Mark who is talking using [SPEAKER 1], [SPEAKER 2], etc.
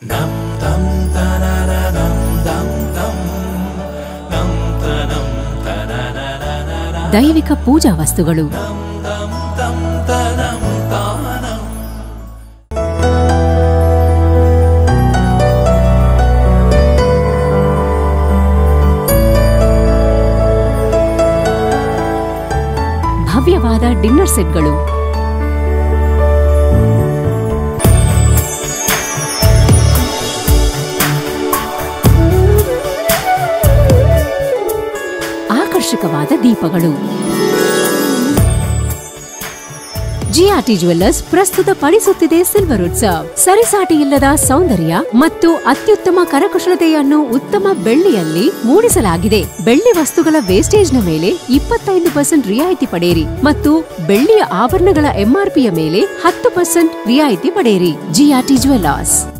[SPEAKER 1] ದೈವಿಕ ಪೂಜಾ ವಸ್ತುಗಳು, ಭವ್ಯವಾದ ಡಿನ್ನರ್ ಸೆಟ್ಗಳು, ಆಕರ್ಷಕವಾದ ದೀಪಗಳು. ಜಿಆರ್ಟಿ ಜ್ಯುವೆಲ್ಲರ್ಸ್ ಪ್ರಸ್ತುತಪಡಿಸುತ್ತಿದೆ ಸಿಲ್ವರ್ ಉತ್ಸವ. ಸರಿಸಾಟಿಯಿಲ್ಲದ ಸೌಂದರ್ಯ ಮತ್ತು ಅತ್ಯುತ್ತಮ ಕರಕುಶಲತೆಯನ್ನು ಉತ್ತಮ ಬೆಳ್ಳಿಯಲ್ಲಿ ಮೂಡಿಸಲಾಗಿದೆ. ಬೆಳ್ಳಿ ವಸ್ತುಗಳ ವೇಸ್ಟೇಜ್ನ ಮೇಲೆ 25% ರಿಯಾಯಿತಿ ಪಡೆಯಿರಿ ಮತ್ತು ಬೆಳ್ಳಿಯ ಆಭರಣಗಳ ಎಂಆರ್ಪಿಯ ಮೇಲೆ 10% ರಿಯಾಯಿತಿ ಪಡೆಯಿರಿ. GRT jewellers.